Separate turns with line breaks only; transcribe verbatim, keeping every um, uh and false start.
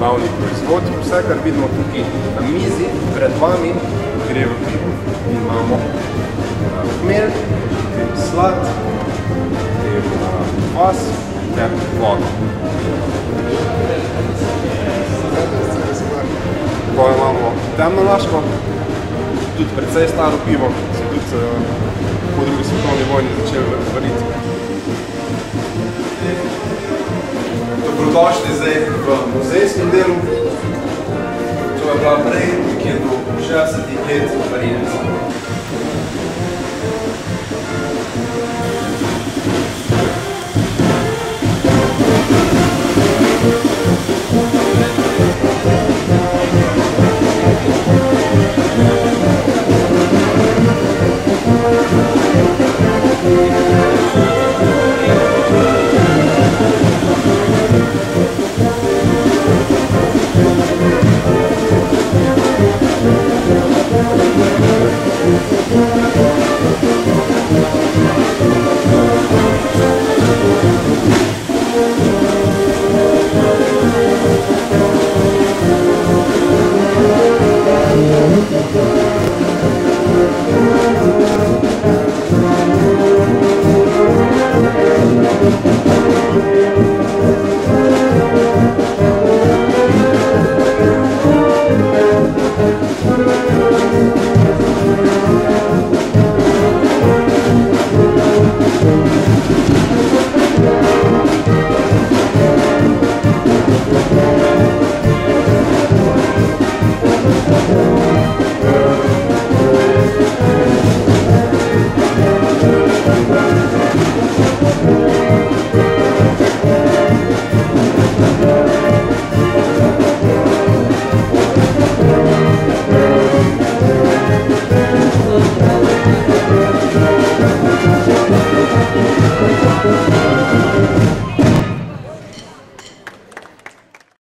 naravni proizvod. Vse, kar vidimo tukaj na mizi, pred vami, gre v pivo. Imamo hmelj, slad, vas ter vodo. Ko imamo temnolaško, tudi precej staro pivo, se tudi po drugi svetovni vojni začeli variti. Dobrodošli zdaj v muzejskem delu. To je bila prej, nekje do šestdesetih let varilnica.